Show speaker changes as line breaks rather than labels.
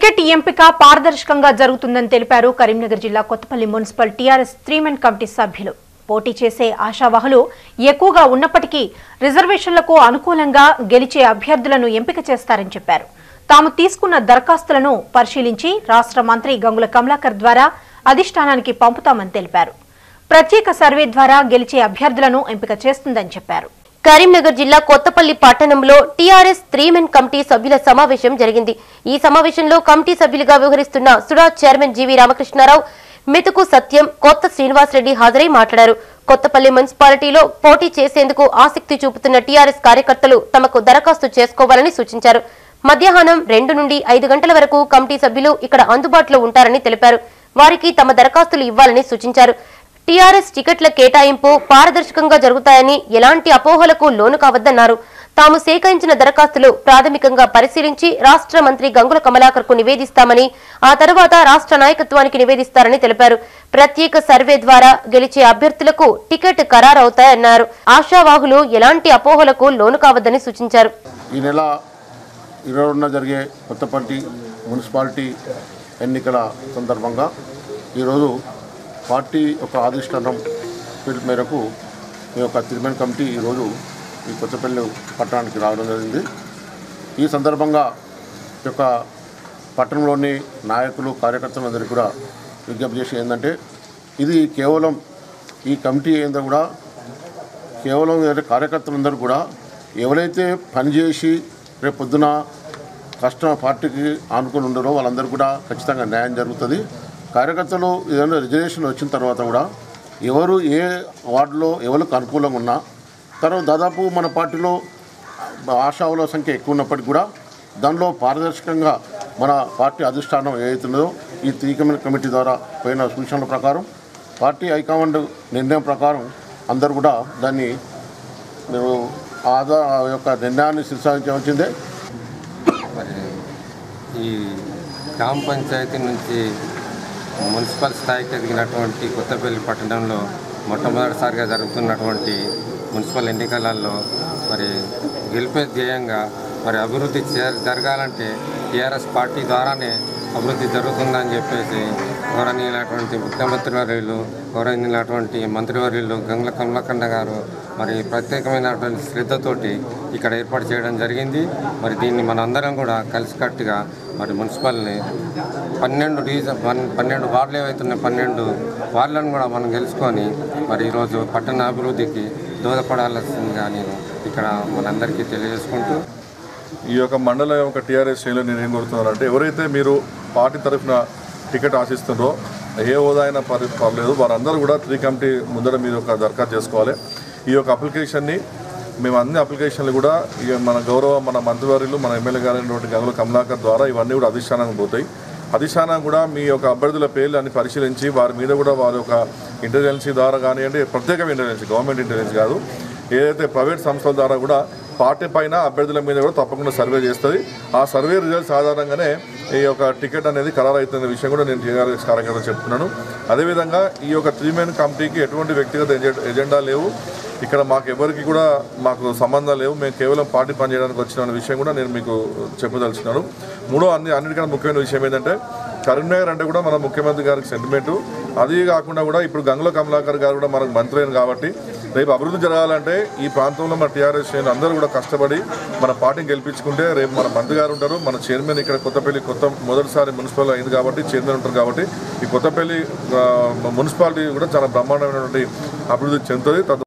Ticket ఎంపిక పారదర్శకంగా జరుగుతుందని తెలిపారు కరీంనగర్ జిల్లా కొత్తపల్లి మున్సిపల్ టీఆర్ఎస్ 3 కమిటీ సభ్యులు. పోటీ చేసే ఆశావహులు ఎక్కువగా ఉన్నప్పటికీ రిజర్వేషన్లకు అనుకూలంగా గెలిచే అభ్యర్థులను ఎంపిక చేస్తారని చెప్పారు. తాము తీసుకున్న దరఖాస్తులను పరిశీలించి రాష్ట్ర మంత్రి గంగుల కమలాకర్ ద్వారా అధిష్టానానికి పంపుతామని తెలిపారు. ప్రత్యేక సర్వే ద్వారా గెలిచే అభ్యర్థులను ఎంపిక చేస్తుందని చెప్పారు.
కరీంనగర్ జిల్లా కొత్తపల్లి పట్టణంలో టీఆర్ఎస్ 3 కమిటీ సభ్యుల సమావేశం జరిగింది. ఈ సమావేశంలో కమిటీ సభ్యులుగా వ్యవహరిస్తున్న సుడా చైర్మన్ జీవీ రామకృష్ణారావు, మెతుకు సత్యం, కొత్త శ్రీనివాస్ రెడ్డి హాజరై మాట్లాడారు. కొత్తపల్లి మున్సిపాలిటీలో పోటీ చేసేందుకు ఆసక్తి చూపుతున్న టీఆర్ఎస్ కార్యకర్తలు తమకు దరఖాస్తు చేసుకోవాలని సూచించారు. మధ్యాహ్నం 2 నుండి 5 గంటల వరకు కమిటీ సభ్యులు ఇక్కడ అందుబాటులో ఉంటారని తెలిపారు. వారికి తమ దరఖాస్తులు ఇవ్వాలని సూచించారు. టీఆర్ఎస్ టికెట్ల కేటాయింపు పారదర్శకంగా జరుగుతాయని ఎలాంటి అపోహలకు లోను కావద్దన్నారు. తాము సేకరించిన దరఖాస్తులు ప్రాథమికంగా పరిశీలించి రాష్ట్ర మంత్రి గంగుల కమలాకర్ కు నివేదిస్తామని, ఆ తర్వాత రాష్ట్ర నాయకత్వానికి నివేదిస్తారని తెలిపారు. ప్రత్యేక సర్వే ద్వారా గెలిచే అభ్యర్థులకు టికెట్ ఖరారవుతాయన్నారు. ఆశావాహులు ఎలాంటి అపోహలకు లోను కావద్దని సూచించారు.
ఈ నెల 20న జరిగే కొత్తపల్లి మున్సిపాలిటీ ఎన్నికల సందర్భంగా ఈరోజు పార్టీ యొక్క అధిష్టానం పిలుపు మేరకు ఈ యొక్క 3 కమిటీ ఈరోజు ఈ కొత్తపల్లి పట్టణానికి రావడం జరిగింది. ఈ సందర్భంగా ఈ యొక్క పట్టణంలోని నాయకులు కార్యకర్తలందరికీ కూడా విజ్ఞప్తి చేసి ఏంటంటే, ఇది కేవలం ఈ కమిటీ ఏందో కూడా కేవలం కార్యకర్తలందరూ కూడా ఎవరైతే పనిచేసి రేపు పొద్దున కష్టం పార్టీకి ఆనుకొని ఉండరో వాళ్ళందరూ కూడా ఖచ్చితంగా న్యాయం జరుగుతుంది. కార్యకర్తలు ఏదైనా రిజర్వేషన్ వచ్చిన తర్వాత కూడా ఎవరు ఏ వార్డులో ఎవరికి అనుకూలంగా ఉన్నా తర్వాత దాదాపు మన పార్టీలో ఆశావుల సంఖ్య ఎక్కువ ఉన్నప్పటికీ కూడా దానిలో పారదర్శకంగా మన పార్టీ అధిష్టానం ఏదైతుందో ఈ 3 కమిటీ ద్వారా పోయిన సూచనల ప్రకారం పార్టీ హైకమాండ్ నిర్ణయం ప్రకారం అందరూ కూడా దాన్ని యొక్క నిర్ణయాన్ని శిరసావహించవలసిందే.
మరి ఈ గ్రామ పంచాయతీ నుంచి మున్సిపల్ స్థాయికి ఎదిగినటువంటి కొత్తపల్లి పట్టణంలో మొట్టమొదటిసారిగా జరుగుతున్నటువంటి మున్సిపల్ ఎన్నికలలో మరి గెలిపే ధ్యేయంగా మరి అభివృద్ధి జరగాలంటే టీఆర్ఎస్ పార్టీ ద్వారానే అభివృద్ధి జరుగుతుందని చెప్పేసి గౌరవనీయులైనటువంటి ముఖ్యమంత్రి వర్యులు, గౌరవనీయులైనటువంటి మంత్రివర్యులు గంగుల కమలాకర్ గారు మరి ప్రత్యేకమైనటువంటి శ్రద్ధతోటి ఇక్కడ ఏర్పాటు చేయడం జరిగింది. మరి దీన్ని మనందరం కూడా కలిసికట్టుగా మరి మున్సిపల్ని 12 వార్డులు ఏవైతున్నాయి 12 వార్డులను కూడా మనం గెలుచుకొని మరి ఈరోజు పట్టణ అభివృద్ధికి దోహదపడాల్సిందిగా నేను ఇక్కడ మనందరికీ తెలియజేసుకుంటూ
ఈ యొక్క మండలం యొక్క టీఆర్ఎస్ శ్రేణులు నేను ఏం కోరుతున్నానంటే, ఎవరైతే మీరు పార్టీ తరఫున టికెట్ ఆశిస్తున్నారో ఏ హోదా అయినా పర్లేదు, వారందరూ కూడా 3 కమిటీ ముందర మీరు ఒక దరఖాస్తు చేసుకోవాలి. ఈ యొక్క అప్లికేషన్ని మేము అన్ని అప్లికేషన్లు కూడా మన మన మంత్రివర్యులు మన ఎమ్మెల్యే గారైనటువంటి గంగుల కమలాకర్ ద్వారా ఇవన్నీ కూడా అధిష్టానానికి పోతాయి. అధిష్టానం కూడా మీ యొక్క అభ్యర్థుల పేర్లు అన్ని పరిశీలించి వారి మీద కూడా వారి యొక్క ఇంటెలిజెన్సీ ద్వారా కానివ్వండి, ప్రత్యేకమైన ఇంటెలిజెన్స్ గవర్నమెంట్ ఇంటెలిజెన్స్ కాదు, ఏదైతే ప్రైవేట్ సంస్థల ద్వారా కూడా పార్టీ పైన అభ్యర్థుల మీద కూడా తప్పకుండా సర్వే చేస్తుంది. ఆ సర్వే రిజల్ట్స్ ఆధారంగానే ఈ యొక్క టికెట్ అనేది ఖరారు అవుతున్న విషయం కూడా నేను టీఆర్ఎస్ కార్యకర్తలు చెప్తున్నాను. అదేవిధంగా ఈ యొక్క 3 కమిటీకి ఎటువంటి వ్యక్తిగత ఎజెండా లేవు. ఇక్కడ మాకు ఎవరికి కూడా మాకు సంబంధాలు లేవు. మేము కేవలం పార్టీ పనిచేయడానికి వచ్చిన విషయం కూడా నేను మీకు చెప్పదలుచున్నాను. అన్నిటికన్నా ముఖ్యమైన విషయం ఏంటంటే, కరీంనగర్ అంటే కూడా మన ముఖ్యమంత్రి గారికి సెంటిమెంటు. అది కాకుండా కూడా ఇప్పుడు గంగుల కమలాకర్ గారు కూడా మనకు మంత్రి అయిన కాబట్టి రేపు అభివృద్ధి జరగాలంటే ఈ ప్రాంతంలో మన టీఆర్ఎస్ శ్రేణులు అందరూ కూడా కష్టపడి మన పార్టీని గెలిపించుకుంటే రేపు మన మంత్రి గారు ఉంటారు, మన చైర్మన్ ఇక్కడ కొత్తపల్లి మొదటిసారి మున్సిపల్ అయింది కాబట్టి చైర్మన్ ఉంటారు. కాబట్టి ఈ కొత్తపల్లి మున్సిపాలిటీ కూడా చాలా బ్రహ్మాండమైనటువంటి అభివృద్ధి చెందుతుంది.